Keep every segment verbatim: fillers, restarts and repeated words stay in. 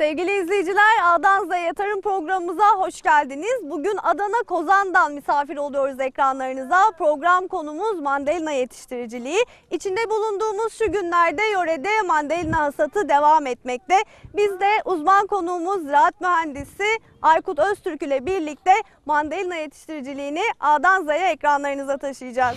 Sevgili izleyiciler, A'dan Z'ye tarım programımıza hoş geldiniz. Bugün Adana Kozan'dan misafir oluyoruz ekranlarınıza. Program konumuz mandalina yetiştiriciliği. İçinde bulunduğumuz şu günlerde yörede mandalina hasatı devam etmekte. Biz de uzman konuğumuz ziraat mühendisi Aykut Öztürk ile birlikte mandalina yetiştiriciliğini A'dan Z'ye ekranlarınıza taşıyacağız.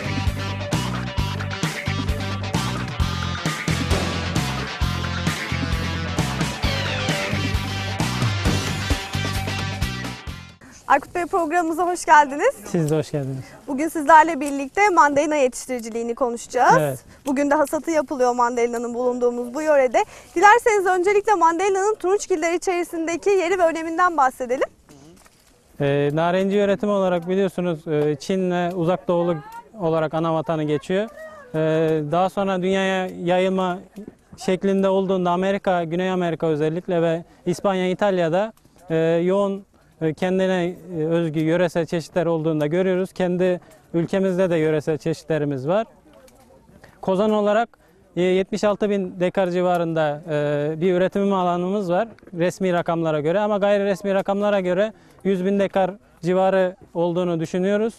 Aykut Bey, programımıza hoş geldiniz. Siz de hoş geldiniz. Bugün sizlerle birlikte mandalina yetiştiriciliğini konuşacağız. Evet. Bugün de hasatı yapılıyor mandalina'nın bulunduğumuz bu yörede. Dilerseniz öncelikle mandalina'nın turunçgiller içerisindeki yeri ve öneminden bahsedelim. Ee, narenci üretimi olarak biliyorsunuz Çin ve Uzak Doğulu olarak ana vatanı geçiyor. Ee, daha sonra dünyaya yayılma şeklinde olduğunda Amerika, Güney Amerika özellikle ve İspanya, İtalya'da e, yoğun kendine özgü yöresel çeşitler olduğunu da görüyoruz. Kendi ülkemizde de yöresel çeşitlerimiz var. Kozan olarak yetmiş altı bin dekar civarında bir üretim alanımız var resmi rakamlara göre, ama gayri resmi rakamlara göre yüz bin dekar civarı olduğunu düşünüyoruz.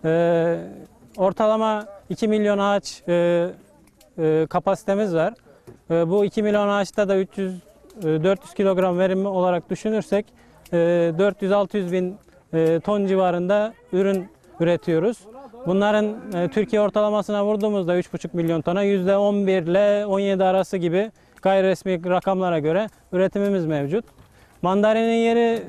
Ortalama iki milyon ağaç kapasitemiz var. Bu iki milyon ağaçta da üç yüz dört yüz kilogram verim olarak düşünürsek dört yüz altı yüz bin ton civarında ürün üretiyoruz. Bunların Türkiye ortalamasına vurduğumuzda üç buçuk milyon tona yüzde on bir ile on yedi arası gibi gayri resmi rakamlara göre üretimimiz mevcut. Mandalinin yeri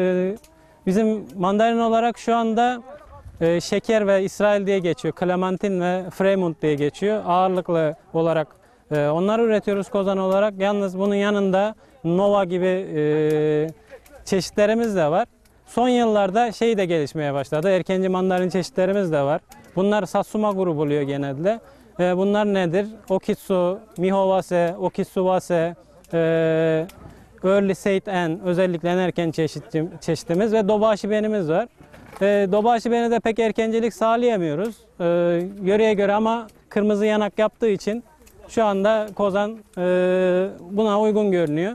bizim mandalina olarak şu anda şeker ve İsrail diye geçiyor. Clementine ve Fremont diye geçiyor. Ağırlıklı olarak onları üretiyoruz Kozan olarak. Yalnız bunun yanında Nova gibi çeşitlerimiz de var. Son yıllarda şey de gelişmeye başladı. Erkenci mandalin çeşitlerimiz de var. Bunlar Satsuma grubu oluyor genelde. Bunlar nedir? Okitsu, Mihawase, Okitsuvase, Early Sate N, özellikle en erken çeşit, çeşitimiz ve Dobashi benimiz var. Dobashi beni de pek erkencilik sağlayamıyoruz. Yöreye göre ama kırmızı yanak yaptığı için şu anda Kozan buna uygun görünüyor.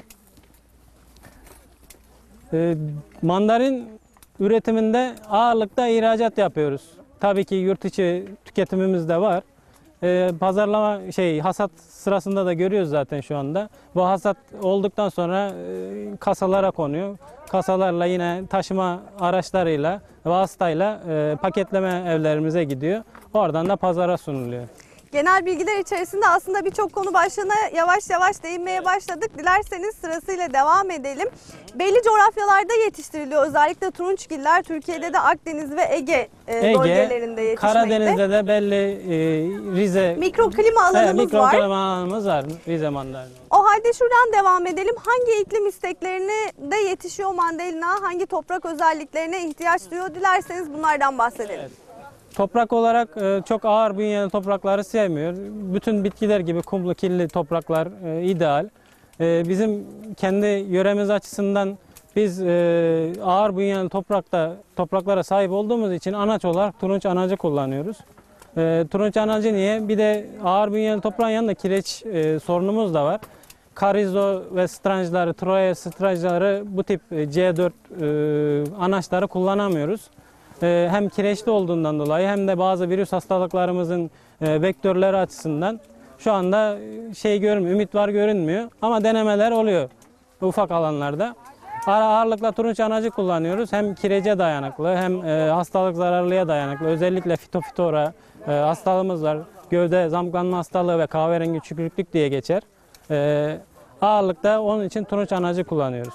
Mandalin üretiminde ağırlıkta ihracat yapıyoruz. Tabii ki yurt içi tüketimimiz de var. Pazarlama şey hasat sırasında da görüyoruz zaten şu anda. Bu hasat olduktan sonra kasalara konuyor. Kasalarla yine taşıma araçlarıyla, vasıtayla paketleme evlerimize gidiyor. Oradan da pazara sunuluyor. Genel bilgiler içerisinde aslında birçok konu başlığına yavaş yavaş değinmeye başladık. Dilerseniz sırasıyla devam edelim. Belli coğrafyalarda yetiştiriliyor. Özellikle turunçgiller Türkiye'de de Akdeniz ve Ege, Ege bölgelerinde yetişmekte. Karadeniz'de de belli e, Rize mikroklima alanımız evet, mikro var. Mikroklima alanımız var Rize mandalina. O halde şuradan devam edelim. Hangi iklim isteklerine de yetişiyor mandalina? Hangi toprak özelliklerine ihtiyaç duyuyor? Dilerseniz bunlardan bahsedelim. Evet. Toprak olarak çok ağır bünyeli toprakları sevmiyor. Bütün bitkiler gibi kumlu, kirli topraklar ideal. Bizim kendi yöremiz açısından biz ağır bünyeli toprakta topraklara sahip olduğumuz için anaç olarak turunç anacı kullanıyoruz. Turunç anacı niye? Bir de ağır bünyeli toprağın yanında kireç sorunumuz da var. Karizo ve stranjları, Troya stranjları, bu tip C dört anaçları kullanamıyoruz. Hem kireçli olduğundan dolayı hem de bazı virüs hastalıklarımızın vektörleri açısından şu anda şey görünmüyor, ümit var görünmüyor. Ama denemeler oluyor ufak alanlarda. Ağırlıkla turunç anacı kullanıyoruz. Hem kirece dayanıklı hem hastalık zararlıya dayanıklı. Özellikle fitofitora hastalığımız var. Gövde zamklanma hastalığı ve kahverengi çükürüklük diye geçer. Ağırlıkta onun için turunç anacı kullanıyoruz.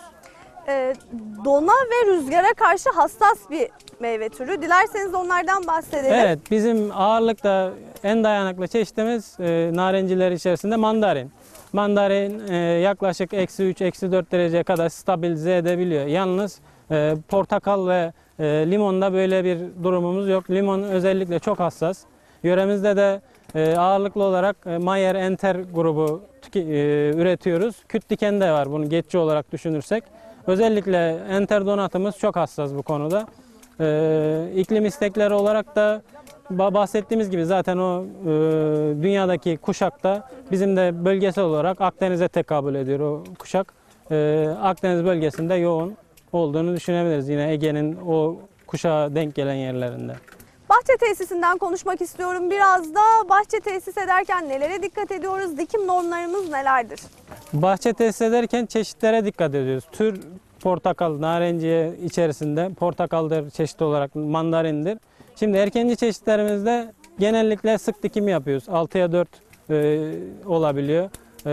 Dona ve rüzgara karşı hassas bir meyve türü. Dilerseniz onlardan bahsedelim. Evet, bizim ağırlıkta en dayanıklı çeşitimiz e, narenciler içerisinde mandarin. Mandarin e, yaklaşık eksi üç, eksi dört dereceye kadar stabilize edebiliyor. Yalnız e, portakal ve e, limonda böyle bir durumumuz yok. Limon özellikle çok hassas. Yöremizde de e, ağırlıklı olarak e, Mayer Enter grubu e, üretiyoruz. Küt diken de var bunu geçici olarak düşünürsek. Özellikle enter donatımız çok hassas bu konuda. Ee, iklim istekleri olarak da bahsettiğimiz gibi zaten o e, dünyadaki kuşakta bizim de bölgesel olarak Akdeniz'e tekabül ediyor o kuşak. e, Akdeniz bölgesinde yoğun olduğunu düşünebiliriz. Yine Ege'nin o kuşağa denk gelen yerlerinde. Bahçe tesisinden konuşmak istiyorum. Biraz da bahçe tesis ederken nelere dikkat ediyoruz? Dikim normlarımız nelerdir? Bahçe tesis ederken çeşitlere dikkat ediyoruz. Tür portakal, narenciye içerisinde portakaldır çeşit olarak, mandarindir. Şimdi erkenci çeşitlerimizde genellikle sık dikim yapıyoruz. altıya dört e, olabiliyor.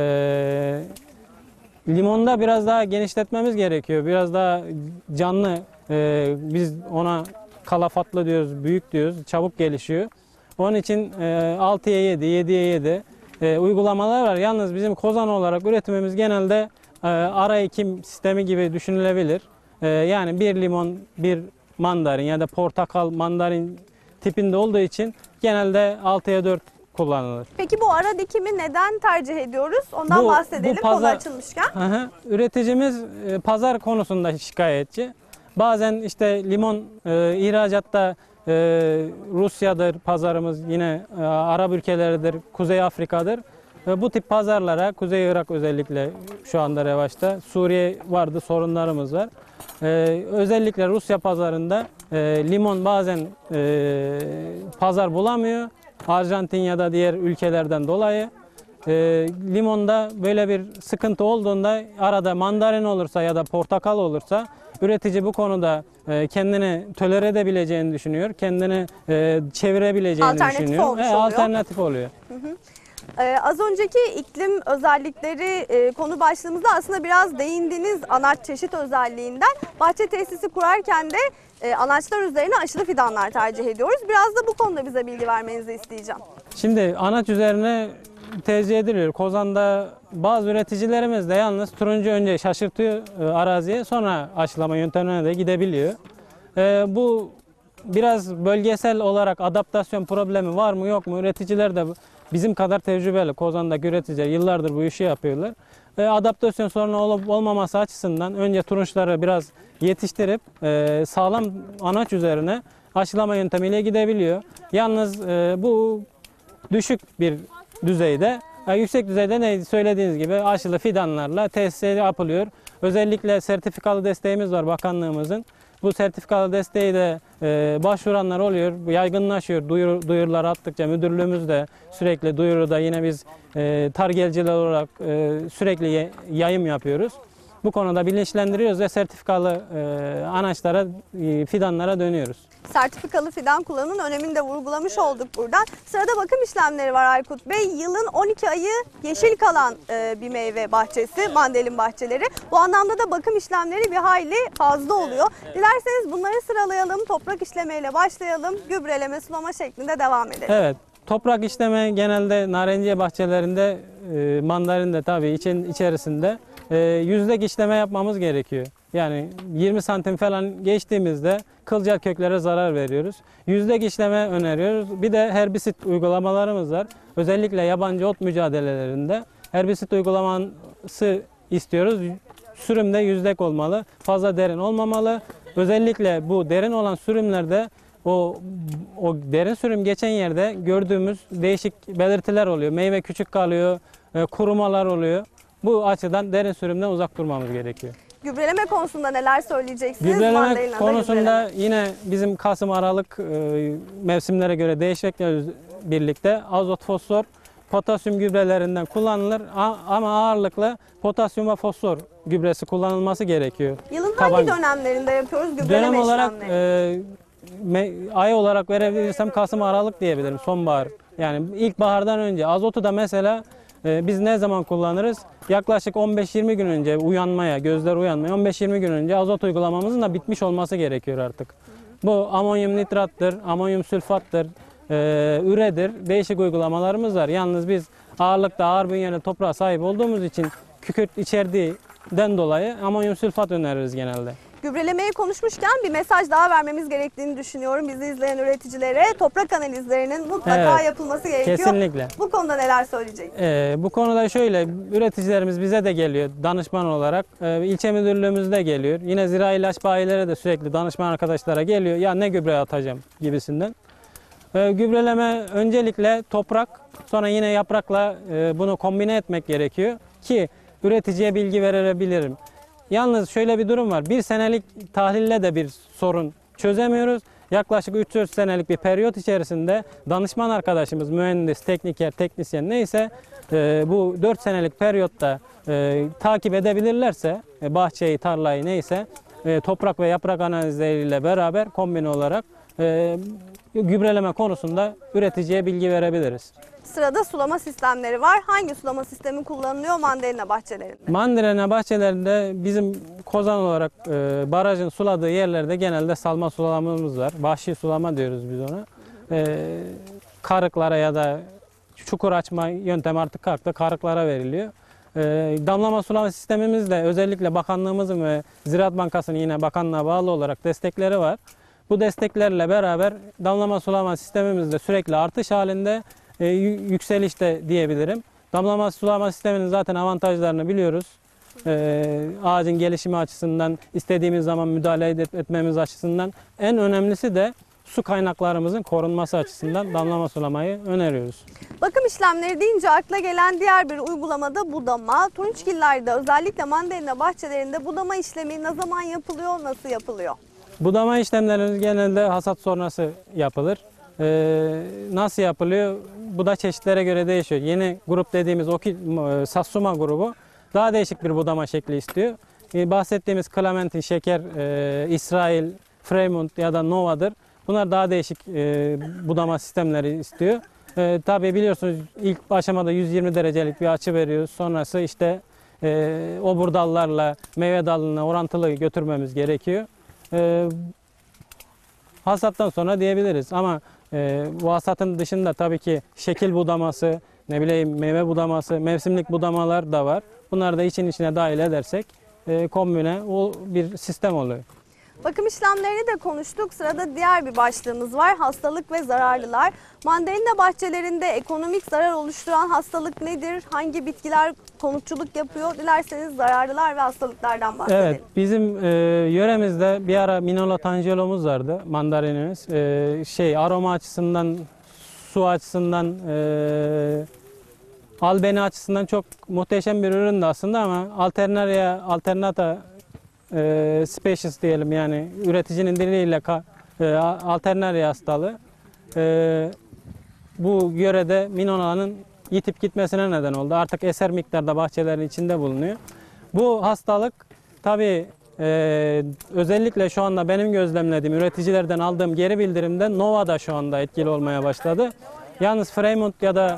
E, limonda biraz daha genişletmemiz gerekiyor. Biraz daha canlı, e, biz ona kalafatlı diyoruz, büyük diyoruz, çabuk gelişiyor. Onun için e, altıya yedi, yediye yedi e, uygulamalar var. Yalnız bizim kozan olarak üretimimiz genelde e, ara ekim sistemi gibi düşünülebilir. E, yani bir limon, bir mandarin ya da portakal, mandarin tipinde olduğu için genelde altıya dört kullanılır. Peki bu ara dikimi neden tercih ediyoruz? Ondan Bu- bu bahsedelim konu pazar- açılmışken. Hı hı. Üreticimiz e, pazar konusunda şikayetçi. Bazen işte limon e, ihracatta e, Rusya'dır pazarımız, yine e, Arap ülkeleridir, Kuzey Afrika'dır. E, bu tip pazarlara, Kuzey Irak özellikle şu anda revaçta, Suriye vardı, sorunlarımız var. E, özellikle Rusya pazarında e, limon bazen e, pazar bulamıyor. Arjantin ya da diğer ülkelerden dolayı. E, limonda böyle bir sıkıntı olduğunda arada mandarin olursa ya da portakal olursa üretici bu konuda e, kendini tolere edebileceğini düşünüyor. Kendini e, çevirebileceğini Alternatif düşünüyor. olmuş E, oluyor. alternatif oluyor. Ee, az önceki iklim özellikleri e, konu başlığımızda aslında biraz değindiniz anaç çeşit özelliğinden. Bahçe tesisi kurarken de e, anaçlar üzerine aşılı fidanlar tercih ediyoruz. Biraz da bu konuda bize bilgi vermenizi isteyeceğim. Şimdi anaç üzerine tercih ediliyor. Kozanda bazı üreticilerimiz de yalnız turuncu önce şaşırtıyor e, araziye, sonra aşılama yöntemine de gidebiliyor. E, bu biraz bölgesel olarak adaptasyon problemi var mı yok mu? Üreticiler de bizim kadar tecrübeli. Kozandaki üreticiler yıllardır bu işi yapıyorlar. E, adaptasyon sorunu olup olmaması açısından önce turunçları biraz yetiştirip e, sağlam anaç üzerine aşılama yöntemiyle gidebiliyor. Yalnız e, bu düşük bir düzeyde, yani yüksek düzeyde ne söylediğiniz gibi aşılı fidanlarla tesis yapılıyor. Özellikle sertifikalı desteğimiz var bakanlığımızın. Bu sertifikalı desteği de e, başvuranlar oluyor, yaygınlaşıyor. Duyur, duyurular attıkça müdürlüğümüz de sürekli duyuruda, yine biz e, targelciler olarak e, sürekli yayım yapıyoruz. Bu konuda bilinçlendiriyoruz ve sertifikalı e, anaçlara, e, fidanlara dönüyoruz. Sertifikalı fidan kullanımının önemini de vurgulamış olduk buradan. Sırada bakım işlemleri var Aykut Bey. Yılın on iki ayı yeşil kalan e, bir meyve bahçesi, mandalin bahçeleri. Bu anlamda da bakım işlemleri bir hayli fazla oluyor. Dilerseniz bunları sıralayalım, toprak işlemeyle başlayalım, gübreleme, sulama şeklinde devam edelim. Evet, toprak işleme genelde narenciye bahçelerinde, e, mandalinde tabii için içerisinde e, yüzlek işleme yapmamız gerekiyor. Yani yirmi santim falan geçtiğimizde kılcal köklere zarar veriyoruz. Yüzlek işleme öneriyoruz. Bir de herbisit uygulamalarımız var. Özellikle yabancı ot mücadelelerinde herbisit uygulaması istiyoruz. Sürümde yüzlek olmalı. Fazla derin olmamalı. Özellikle bu derin olan sürümlerde o o derin sürüm geçen yerde gördüğümüz değişik belirtiler oluyor. Meyve küçük kalıyor, e, kurumalar oluyor. Bu açıdan derin sürümden uzak durmamız gerekiyor. Gübreleme konusunda neler söyleyeceksiniz? Gübreleme Mandalina'da konusunda gübreleme. yine bizim Kasım Aralık e, mevsimlere göre değişmekle birlikte azot, fosfor, potasyum gübrelerinden kullanılır. A- ama ağırlıklı potasyum ve fosfor gübresi kullanılması gerekiyor. Yılın Taban- hangi dönemlerinde yapıyoruz gübreleme Dönem olarak işlemleri? e, me- ay olarak verebilirsem Kasım Aralık diyebilirim, sonbahar. Yani ilkbahardan önce. Azotu da mesela e, biz ne zaman kullanırız? Yaklaşık on beş yirmi gün önce uyanmaya, gözler uyanmaya on beş yirmi gün önce azot uygulamamızın da bitmiş olması gerekiyor artık. Bu amonyum nitrattır, amonyum sülfattır, e, üredir. Değişik uygulamalarımız var. Yalnız biz ağırlıkta ağır bünyeli toprağa sahip olduğumuz için kükürt içerdiğinden dolayı amonyum sülfat öneririz genelde. Gübrelemeyi konuşmuşken bir mesaj daha vermemiz gerektiğini düşünüyorum. Bizi izleyen üreticilere toprak analizlerinin mutlaka Evet, yapılması gerekiyor. Kesinlikle. Bu konuda neler söyleyeceksiniz? Ee, bu konuda şöyle, üreticilerimiz bize de geliyor danışman olarak. Ee, ilçe müdürlüğümüz de geliyor. Yine zirai ilaç bayilere de sürekli danışman arkadaşlara geliyor. Ya ne gübre atacağım gibisinden. Ee, gübreleme öncelikle toprak, sonra yine yaprakla e, bunu kombine etmek gerekiyor ki üreticiye bilgi verebilirim. Yalnız şöyle bir durum var. Bir senelik tahlille de bir sorun çözemiyoruz. Yaklaşık üç dört senelik bir periyot içerisinde danışman arkadaşımız, mühendis, tekniker, teknisyen neyse e, bu dört senelik periyotta e, takip edebilirlerse e, bahçeyi, tarlayı neyse e, toprak ve yaprak analizleriyle beraber kombine olarak e, gübreleme konusunda üreticiye bilgi verebiliriz. Sırada sulama sistemleri var. Hangi sulama sistemi kullanılıyor mandalina bahçelerinde? Mandalina bahçelerinde bizim Kozan olarak e, barajın suladığı yerlerde genelde salma sulamamız var. Vahşi sulama diyoruz biz ona. E, karıklara ya da çukur açma yöntemi artık kalktı. Karıklara veriliyor. E, damlama sulama sistemimiz de özellikle bakanlığımızın ve Ziraat Bankası'nın yine bakanlığa bağlı olarak destekleri var. Bu desteklerle beraber damlama sulama sistemimiz de sürekli artış halinde. E, yükselişte diyebilirim. Damlama sulama sisteminin zaten avantajlarını biliyoruz. E, ağacın gelişimi açısından, istediğimiz zaman müdahale et, etmemiz açısından en önemlisi de su kaynaklarımızın korunması açısından damlama sulamayı öneriyoruz. Bakım işlemleri deyince akla gelen diğer bir uygulamada budama. Turunçgillerde özellikle mandalina bahçelerinde budama işlemi ne zaman yapılıyor, nasıl yapılıyor? Budama işlemlerimiz genelde hasat sonrası yapılır. Ee, nasıl yapılıyor? Bu da çeşitlere göre değişiyor. Yeni grup dediğimiz Oki, Satsuma grubu daha değişik bir budama şekli istiyor. Ee, bahsettiğimiz Clementine, Şeker, e, İsrail, Fremont ya da Nova'dır. Bunlar daha değişik e, budama sistemleri istiyor. E, tabii biliyorsunuz ilk aşamada yüz yirmi derecelik bir açı veriyoruz. Sonrası işte e, obur dallarla meyve dalına orantılı götürmemiz gerekiyor. E, hasattan sonra diyebiliriz ama e, bu hasatın dışında tabii ki şekil budaması, ne bileyim meyve budaması, mevsimlik budamalar da var. Bunları da için içine dahil edersek e, kombine o bir sistem oluyor. Bakım işlemlerini de konuştuk. Sırada diğer bir başlığımız var. Hastalık ve zararlılar. Mandalina bahçelerinde ekonomik zarar oluşturan hastalık nedir? Hangi bitkiler konutçuluk yapıyor? Dilerseniz zararlılar ve hastalıklardan bahsedelim. Evet, bizim e, yöremizde bir ara Minola tangelomuz vardı, mandalinimiz. E, şey aroma açısından, su açısından, e, albeni açısından çok muhteşem bir üründü aslında ama Alternaria alternata e, species diyelim, yani üreticinin diliyle e, Alternaria hastalığı e, bu yörede Minola'nın yitip gitmesine neden oldu. Artık eser miktarda bahçelerin içinde bulunuyor. Bu hastalık tabii e, özellikle şu anda benim gözlemlediğim, üreticilerden aldığım geri bildirimde Nova'da şu anda etkili olmaya başladı. Yalnız Fremont ya da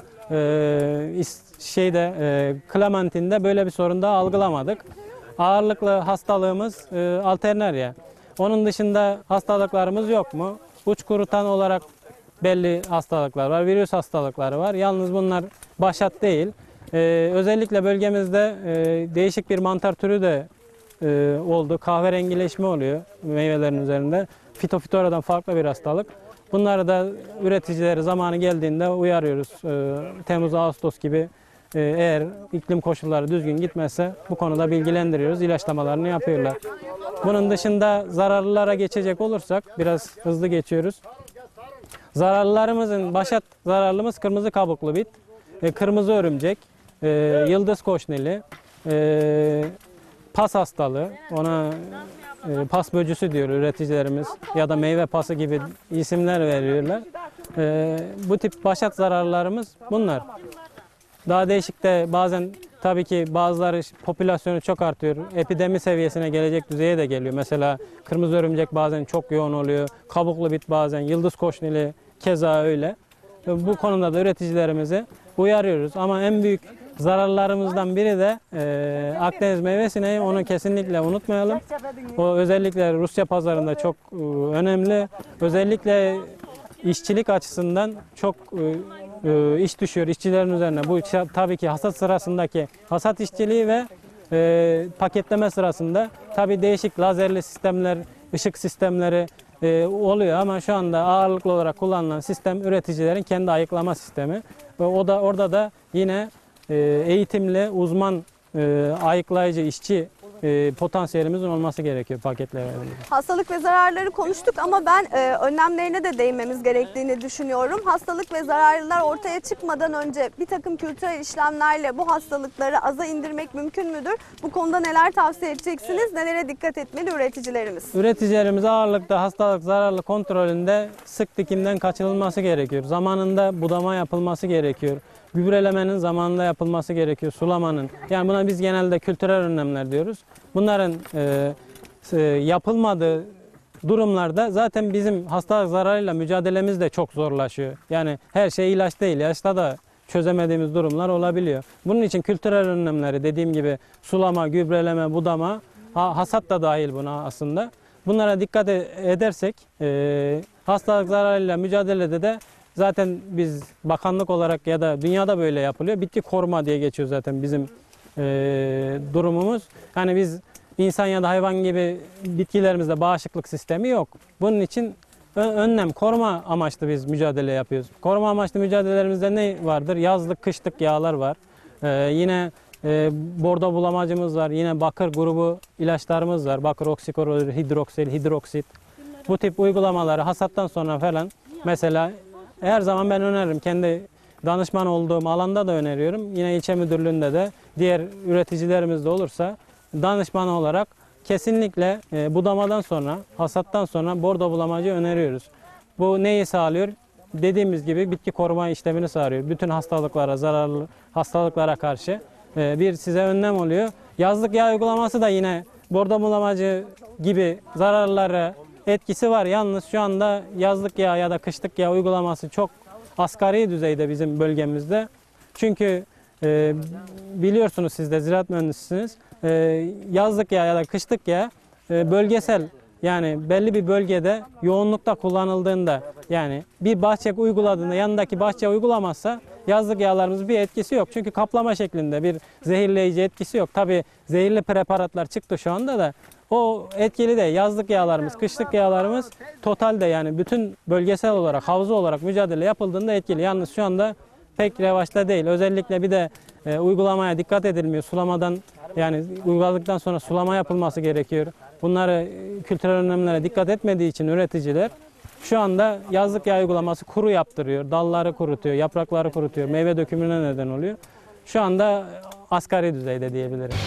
e, şeyde e, Clementine'de böyle bir sorun daha algılamadık. Ağırlıklı hastalığımız e, Alternaria. Onun dışında hastalıklarımız yok mu? Uç kurutan olarak belli hastalıklar var, virüs hastalıkları var. Yalnız bunlar başat değil. Ee, özellikle bölgemizde e, değişik bir mantar türü de e, oldu. Kahverengileşme oluyor meyvelerin üzerinde. Fitofitora'dan farklı bir hastalık. Bunları da üreticileri zamanı geldiğinde uyarıyoruz. Ee, Temmuz, Ağustos gibi e, eğer iklim koşulları düzgün gitmezse bu konuda bilgilendiriyoruz. İlaçlamalarını yapıyorlar. Bunun dışında zararlılara geçecek olursak biraz hızlı geçiyoruz. Zararlılarımızın başat zararlımız kırmızı kabuklu bit, e, kırmızı örümcek, e, yıldız koşneli, e, pas hastalığı, ona e, pas böcüsü diyor üreticilerimiz ya da meyve pası gibi isimler veriyorlar. E, bu tip başat zararlarımız bunlar. Daha değişik de bazen tabii ki bazıları popülasyonu çok artıyor. Epidemi seviyesine gelecek düzeye de geliyor. Mesela kırmızı örümcek bazen çok yoğun oluyor. Kabuklu bit bazen, yıldız koşneli keza öyle. Bu konuda da üreticilerimizi uyarıyoruz. Ama en büyük zararlarımızdan biri de e, Akdeniz meyve sineği. Onu kesinlikle unutmayalım. O özellikle Rusya pazarında çok e, önemli. Özellikle işçilik açısından çok e, iş düşüyor işçilerin üzerine. Bu tabii ki hasat sırasındaki hasat işçiliği ve e, paketleme sırasında tabii değişik lazerli sistemler, ışık sistemleri e, oluyor ama şu anda ağırlıklı olarak kullanılan sistem üreticilerin kendi ayıklama sistemi. Ve o da orada da yine e, eğitimli uzman e, ayıklayıcı işçi e, potansiyelimizin olması gerekiyor paketlemede. Hastalık ve zararları konuştuk ama ben e, önlemlerine de değinmemiz gerektiğini düşünüyorum. Hastalık ve zararlar ortaya çıkmadan önce bir takım kültürel işlemlerle bu hastalıkları aza indirmek mümkün müdür? Bu konuda neler tavsiye edeceksiniz? Nelere dikkat etmeli üreticilerimiz? Üreticilerimiz ağırlıkta hastalık zararlı kontrolünde sık dikimden kaçınılması gerekiyor. Zamanında budama yapılması gerekiyor. Gübrelemenin zamanında yapılması gerekiyor. Sulamanın. Yani buna biz genelde kültürel önlemler diyoruz. Bunların e, e, yapılmadığı durumlarda zaten bizim hastalık zararıyla mücadelemiz de çok zorlaşıyor. Yani her şey ilaç değil. İlaçta da çözemediğimiz durumlar olabiliyor. Bunun için kültürel önlemleri dediğim gibi sulama, gübreleme, budama, hasat da dahil buna aslında. Bunlara dikkat edersek e, hastalık zararıyla mücadelede de zaten biz bakanlık olarak ya da dünyada böyle yapılıyor. Bitki koruma diye geçiyor zaten bizim e, durumumuz. Yani biz insan ya da hayvan gibi bitkilerimizde bağışıklık sistemi yok. Bunun için önlem, koruma amaçlı biz mücadele yapıyoruz. Koruma amaçlı mücadelelerimizde ne vardır? Yazlık, kışlık yağlar var. Ee, yine e, bordo bulamacımız var. Yine bakır grubu ilaçlarımız var. Bakır oksiklorür, hidroksil, hidroksit. Bu tip uygulamaları hasattan sonra falan mesela her zaman ben öneririm. Kendi danışman olduğum alanda da öneriyorum. Yine ilçe müdürlüğünde de diğer üreticilerimiz de olursa danışman olarak kesinlikle e, budamadan sonra, hasattan sonra bordo bulamacı öneriyoruz. Bu neyi sağlıyor? Dediğimiz gibi bitki koruma işlemini sağlıyor. Bütün hastalıklara, zararlı hastalıklara karşı e, bir size önlem oluyor. Yazlık yağ uygulaması da yine bordo bulamacı gibi zararları etkisi var. Yalnız şu anda yazlık yağ ya da kışlık yağ uygulaması çok asgari düzeyde bizim bölgemizde. Çünkü e, biliyorsunuz siz de ziraat mühendisisiniz. E, yazlık yağ ya da kışlık yağ e, bölgesel, yani belli bir bölgede yoğunlukta kullanıldığında, yani bir bahçe uyguladığında yanındaki bahçe uygulamazsa yazlık yağlarımız bir etkisi yok. Çünkü kaplama şeklinde bir zehirleyici etkisi yok. Tabii zehirli preparatlar çıktı şu anda da o etkili de yazlık yağlarımız, kışlık yağlarımız totalde, yani bütün bölgesel olarak, havza olarak mücadele yapıldığında etkili. Yalnız şu anda pek revaçta değil. Özellikle bir de e, uygulamaya dikkat edilmiyor. Sulamadan, yani uyguladıktan sonra sulama yapılması gerekiyor. Bunları e, kültürel önlemlere dikkat etmediği için üreticiler şu anda yazlık yağ uygulaması kuru yaptırıyor. Dalları kurutuyor, yaprakları kurutuyor, meyve dökümüne neden oluyor. Şu anda asgari düzeyde diyebilirim.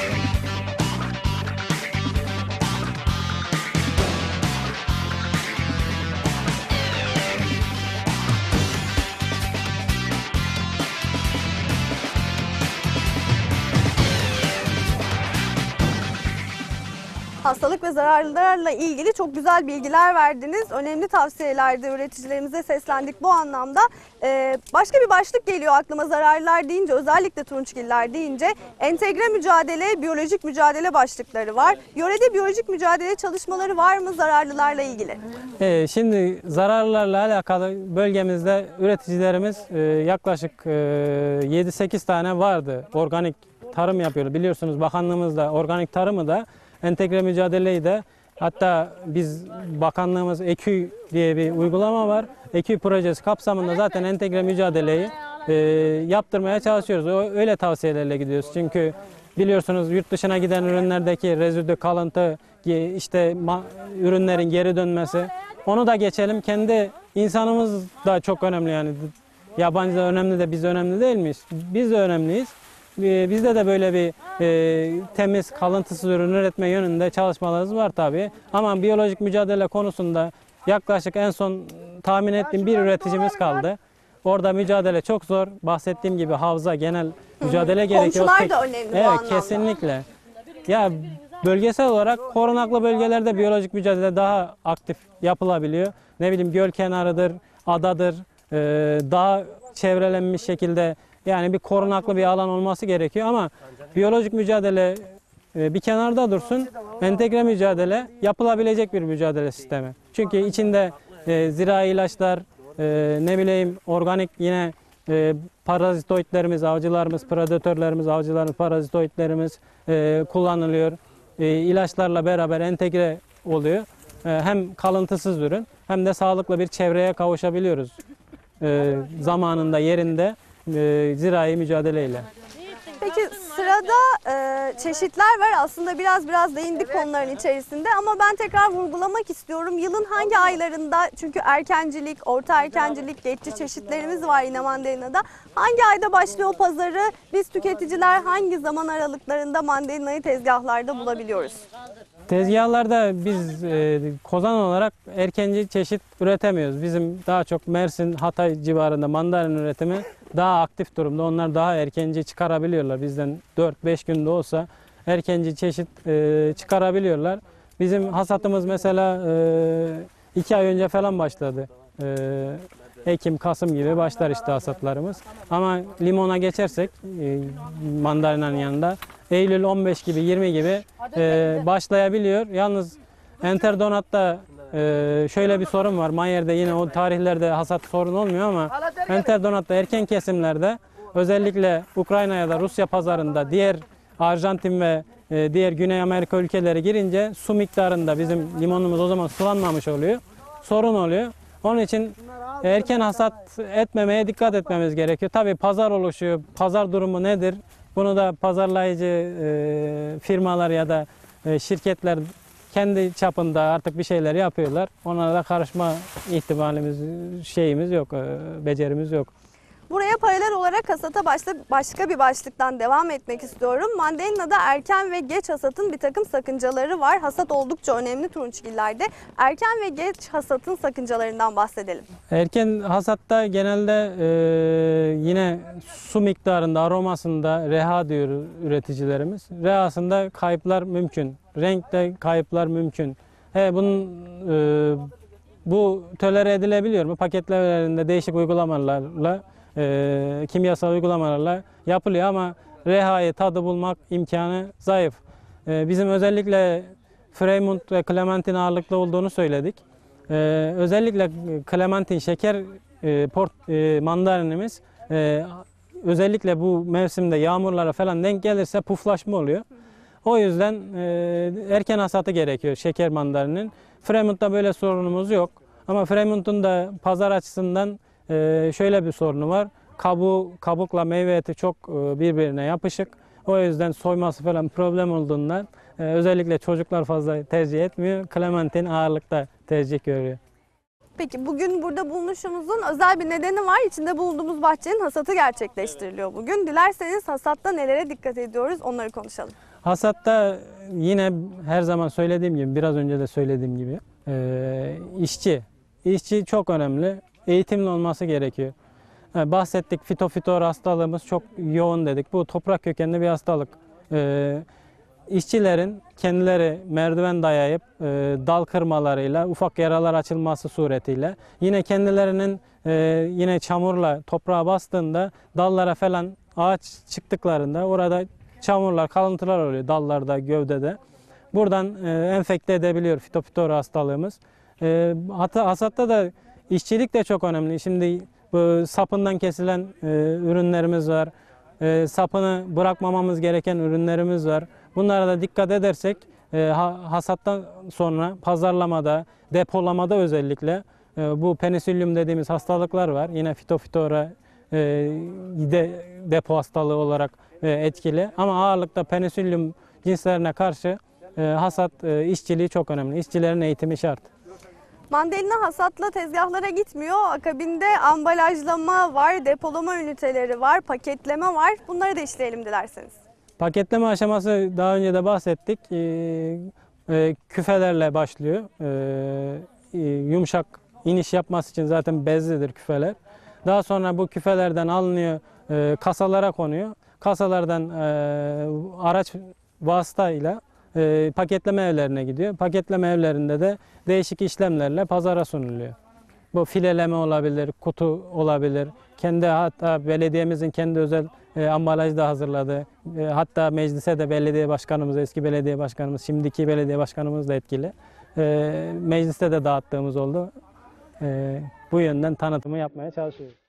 Hastalık ve zararlarla ilgili çok güzel bilgiler verdiniz. Önemli tavsiyelerde üreticilerimize seslendik bu anlamda. Ee, başka bir başlık geliyor aklıma zararlar deyince, özellikle turunçgiller deyince. Entegre mücadele, biyolojik mücadele başlıkları var. Yörede biyolojik mücadele çalışmaları var mı zararlılarla ilgili? Ee, şimdi zararlarla alakalı bölgemizde üreticilerimiz e, yaklaşık e, yedi sekiz tane vardı. Organik tarım yapıyordu. Biliyorsunuz bakanlığımız da organik tarımı da entegre mücadeleyi de, hatta biz bakanlığımız EKÜ diye bir uygulama var. EKÜ projesi kapsamında zaten entegre mücadeleyi e, yaptırmaya çalışıyoruz. O, öyle tavsiyelerle gidiyoruz. Çünkü biliyorsunuz yurt dışına giden ürünlerdeki rezidü, kalıntı, işte ürünlerin geri dönmesi. Onu da geçelim. Kendi insanımız da çok önemli yani. Yabancı da önemli de biz önemli değil miyiz? Biz de önemliyiz. Bizde de böyle bir e, temiz, kalıntısız ürün üretme yönünde çalışmalarımız var tabii. Ama biyolojik mücadele konusunda yaklaşık en son tahmin ettiğim bir üreticimiz kaldı. Orada mücadele çok zor. Bahsettiğim gibi havza, genel mücadele gerekiyor. Komşular da önemli evet, bu anlamda. Kesinlikle. Ya bölgesel olarak korunaklı bölgelerde biyolojik mücadele daha aktif yapılabiliyor. Ne bileyim göl kenarıdır, adadır, e, daha çevrelenmiş şekilde. Yani bir korunaklı bir alan olması gerekiyor ama biyolojik mücadele e, bir kenarda dursun. Entegre mücadele yapılabilecek bir mücadele sistemi. Çünkü içinde e, zirai ilaçlar, e, ne bileyim organik yine e, parazitoidlerimiz, avcılarımız, predatörlerimiz, avcılarımız, parazitoidlerimiz e, kullanılıyor. E, ilaçlarla beraber entegre oluyor. E, hem kalıntısız ürün hem de sağlıklı bir çevreye kavuşabiliyoruz. E, zamanında, yerinde. E, zirai mücadeleyle. Peki Sırada e, çeşitler var. Aslında biraz biraz değindik konuların içerisinde ama ben tekrar vurgulamak istiyorum. Yılın hangi aylarında, çünkü erkencilik, orta erkencilik, geçici çeşitlerimiz var yine mandalinada. Hangi ayda başlıyor pazarı? Biz tüketiciler hangi zaman aralıklarında mandalinayı tezgahlarda bulabiliyoruz? Tezgahlarda biz e, kozan olarak erkenci çeşit üretemiyoruz. Bizim daha çok Mersin, Hatay civarında mandalina üretimi daha aktif durumda. Onlar daha erkenci çıkarabiliyorlar. Bizden dört beş günde olsa erkenci çeşit e, çıkarabiliyorlar. Bizim hasatımız mesela e, iki ay önce falan başladı. E, Ekim, Kasım gibi başlar işte hasatlarımız. Ama limona geçersek e, mandalinanın yanında Eylül on beş gibi yirmi gibi e, başlayabiliyor. Yalnız Enterdonatta e, şöyle bir sorun var. Mayer'de yine o tarihlerde hasat sorun olmuyor ama Enterdonatta erken kesimlerde özellikle Ukrayna ya da Rusya pazarında diğer Arjantin ve e, diğer Güney Amerika ülkeleri girince su miktarında bizim limonumuz o zaman sulanmamış oluyor. Sorun oluyor. Onun için erken hasat etmemeye dikkat etmemiz gerekiyor. Tabii pazar oluşuyor. Pazar durumu nedir? Bunu da pazarlayıcı e, firmalar ya da e, şirketler kendi çapında artık bir şeyler yapıyorlar. Onlara da karışma ihtimalimiz, şeyimiz yok, e, becerimiz yok. Buraya paralel olarak hasata başla, başka bir başlıktan devam etmek istiyorum. Mandalina'da erken ve geç hasatın bir takım sakıncaları var. Hasat oldukça önemli turunçgillerde. Erken ve geç hasatın sakıncalarından bahsedelim. Erken hasatta genelde e, yine su miktarında, aromasında reha diyor üreticilerimiz. Rehasında kayıplar mümkün. Renkte kayıplar mümkün. He, bunun e, bu tolere edilebiliyor mu? Paketlemelerinde değişik uygulamalarla, e, kimyasal uygulamalarla yapılıyor ama rehayı, tadı bulmak imkanı zayıf. E, bizim özellikle Fremont ve Clementin ağırlıklı olduğunu söyledik. Ee, özellikle Clementin şeker e, port e, mandalinimiz e, özellikle bu mevsimde yağmurlara falan denk gelirse puflaşma oluyor. O yüzden e, erken hasatı gerekiyor şeker mandalinin. Fremont'ta böyle sorunumuz yok. Ama Fremont'un da pazar açısından e, şöyle bir sorunu var. Kabuğu, kabukla meyve eti çok e, birbirine yapışık. O yüzden soyması falan problem olduğundan e, özellikle çocuklar fazla tercih etmiyor. Clementin ağırlıkta tercih görüyor. Peki bugün burada bulunuşumuzun özel bir nedeni var. İçinde bulunduğumuz bahçenin hasatı gerçekleştiriliyor bugün. Dilerseniz hasatta nelere dikkat ediyoruz onları konuşalım. Hasatta yine her zaman söylediğim gibi, biraz önce de söylediğim gibi e, işçi. İşçi çok önemli. Eğitimli olması gerekiyor. Yani bahsettik, fitofitor hastalığımız çok yoğun dedik. Bu toprak kökenli bir hastalık. E, işçilerin kendileri merdiven dayayıp e, dal kırmalarıyla, ufak yaralar açılması suretiyle yine kendilerinin e, yine çamurla toprağa bastığında dallara falan ağaç çıktıklarında orada çamurlar, kalıntılar oluyor dallarda, gövdede. Buradan e, enfekte edebiliyor fitofitor hastalığımız. E, hatta hasatta da işçilik de çok önemli. Şimdi bu sapından kesilen e, ürünlerimiz var. E, sapını bırakmamamız gereken ürünlerimiz var. Bunlara da dikkat edersek e, hasattan sonra pazarlamada, depolamada özellikle e, bu penisilyum dediğimiz hastalıklar var. Yine fitofitora e, de, depo hastalığı olarak e, etkili. Ama ağırlıkta penisilyum cinslerine karşı e, hasat e, işçiliği çok önemli. İşçilerin eğitimi şart. Mandalina hasatla tezgahlara gitmiyor. Akabinde ambalajlama var, depolama üniteleri var, paketleme var. Bunları da işleyelim dilerseniz. Paketleme aşaması daha önce de bahsettik. E, e, küfelerle başlıyor. E, e, yumuşak iniş yapması için zaten bezlidir küfeler. Daha sonra bu küfelerden alınıyor, e, kasalara konuyor. Kasalardan e, araç vasıtayla e, paketleme evlerine gidiyor. Paketleme evlerinde de değişik işlemlerle pazara sunuluyor. Bu fileleme olabilir, kutu olabilir. Kendi hatta belediyemizin kendi özel e, ambalaj da hazırladı. E, hatta meclise de belediye başkanımız, eski belediye başkanımız, şimdiki belediye başkanımız da etkili. E, mecliste de dağıttığımız oldu. E, bu yönden tanıtımı yapmaya çalışıyoruz.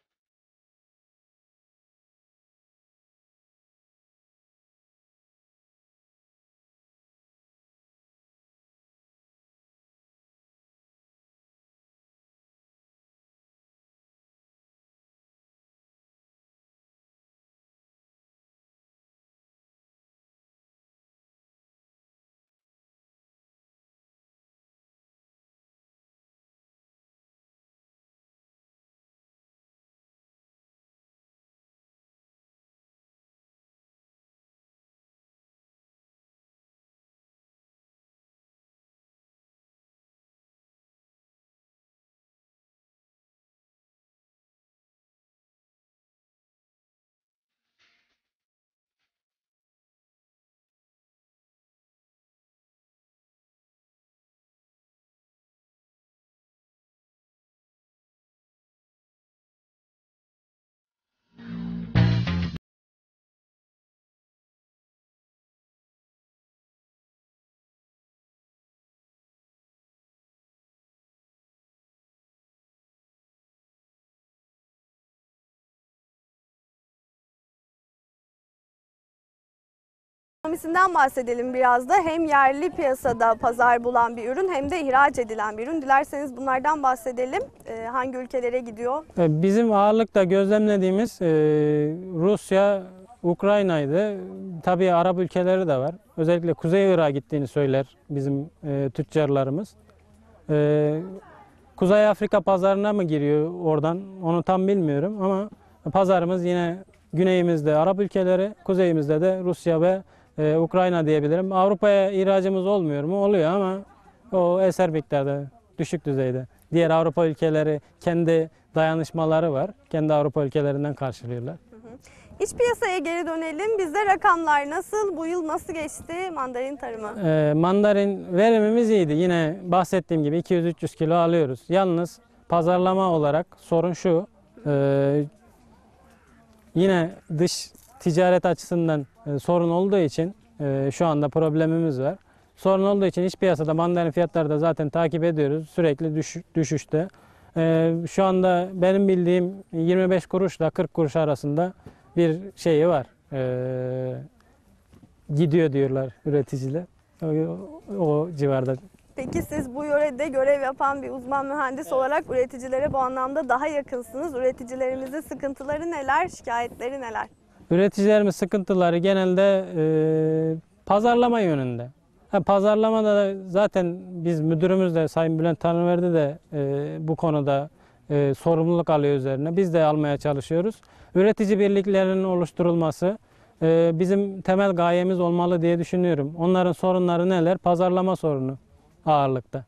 Ekonomisinden bahsedelim biraz da. Hem yerli piyasada pazar bulan bir ürün hem de ihraç edilen bir ürün. Dilerseniz bunlardan bahsedelim. Ee, hangi ülkelere gidiyor? Bizim ağırlıkta gözlemlediğimiz e, Rusya, Ukrayna'ydı. Tabii Arap ülkeleri de var. Özellikle Kuzey Irak'a gittiğini söyler bizim e, tüccarlarımız. E, Kuzey Afrika pazarına mı giriyor oradan onu tam bilmiyorum ama pazarımız yine güneyimizde Arap ülkeleri, kuzeyimizde de Rusya ve e, Ukrayna diyebilirim. Avrupa'ya ihracımız olmuyor mu? Oluyor ama o eser miktarda, düşük düzeyde. Diğer Avrupa ülkeleri kendi dayanışmaları var. Kendi Avrupa ülkelerinden karşılıyorlar. İç piyasaya geri dönelim. Bizde rakamlar nasıl? Bu yıl nasıl geçti mandarin tarımı? E, mandarin verimimiz iyiydi. Yine bahsettiğim gibi iki yüz üç yüz kilo alıyoruz. Yalnız pazarlama olarak sorun şu. E, yine dış ticaret açısından e, sorun olduğu için e, şu anda problemimiz var. Sorun olduğu için iç piyasada mandarin fiyatları da zaten takip ediyoruz. Sürekli düş, düşüşte. E, şu anda benim bildiğim yirmi beş kuruşla kırk kuruş arasında bir şeyi var. E, gidiyor diyorlar üreticiler. O, o civarda. Peki siz bu yörede görev yapan bir uzman mühendis olarak üreticilere bu anlamda daha yakınsınız. Üreticilerimizin sıkıntıları neler, şikayetleri neler? Üreticilerimiz sıkıntıları genelde e, pazarlama yönünde. Ha, pazarlamada da zaten biz müdürümüz de Sayın Bülent Tanrıverdi de e, bu konuda e, sorumluluk alıyor üzerine. Biz de almaya çalışıyoruz. Üretici birliklerinin oluşturulması e, bizim temel gayemiz olmalı diye düşünüyorum. Onların sorunları neler? Pazarlama sorunu ağırlıkta.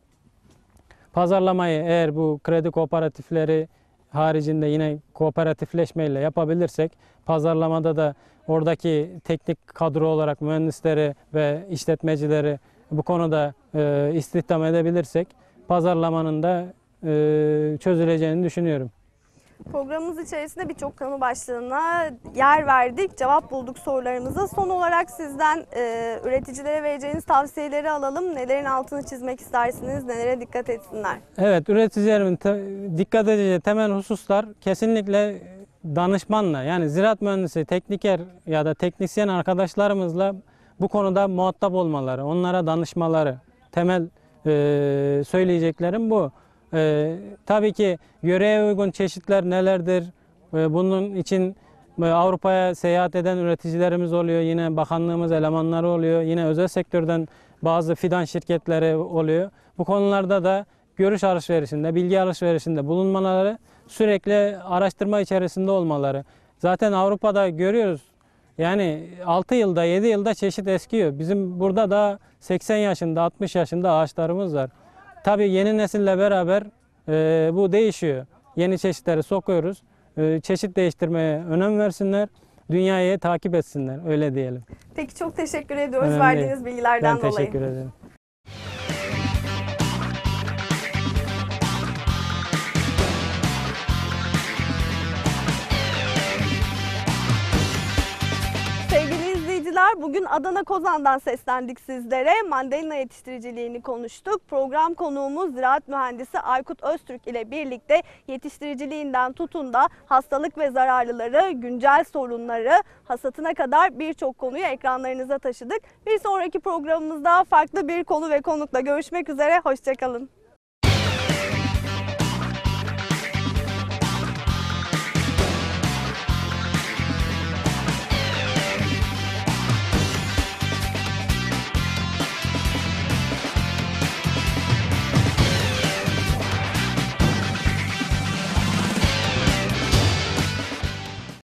Pazarlamayı eğer bu kredi kooperatifleri haricinde yine kooperatifleşmeyle yapabilirsek, pazarlamada da oradaki teknik kadro olarak mühendisleri ve işletmecileri bu konuda e, istihdam edebilirsek pazarlamanın da e, çözüleceğini düşünüyorum. Programımız içerisinde birçok konu başlığına yer verdik, cevap bulduk sorularımıza. Son olarak sizden e, üreticilere vereceğiniz tavsiyeleri alalım. Nelerin altını çizmek istersiniz, nelere dikkat etsinler? Evet, üreticilerimin te, dikkat edeceği temel hususlar kesinlikle danışmanla, yani ziraat mühendisi, tekniker ya da teknisyen arkadaşlarımızla bu konuda muhatap olmaları, onlara danışmaları. Temel e, söyleyeceklerim bu. E, tabii ki yöreye uygun çeşitler nelerdir? E, bunun için e, Avrupa'ya seyahat eden üreticilerimiz oluyor. Yine bakanlığımız elemanları oluyor. Yine özel sektörden bazı fidan şirketleri oluyor. Bu konularda da görüş alışverişinde, bilgi alışverişinde bulunmaları, sürekli araştırma içerisinde olmaları. Zaten Avrupa'da görüyoruz. Yani altı yılda, yedi yılda çeşit eskiyor. Bizim burada da seksen yaşında, altmış yaşında ağaçlarımız var. Tabii yeni nesille beraber e, bu değişiyor. Yeni çeşitleri sokuyoruz. E, çeşit değiştirmeye önem versinler. Dünyayı takip etsinler. Öyle diyelim. Peki çok teşekkür ediyoruz Önemli verdiğiniz değil. bilgilerden Ben dolayı. teşekkür ederim. Sevgili izleyiciler, bugün Adana Kozan'dan seslendik sizlere. Mandalina yetiştiriciliğini konuştuk. Program konuğumuz ziraat mühendisi Aykut Öztürk ile birlikte yetiştiriciliğinden tutun da hastalık ve zararlıları, güncel sorunları, hasatına kadar birçok konuyu ekranlarınıza taşıdık. Bir sonraki programımızda farklı bir konu ve konukla görüşmek üzere. Hoşça kalın.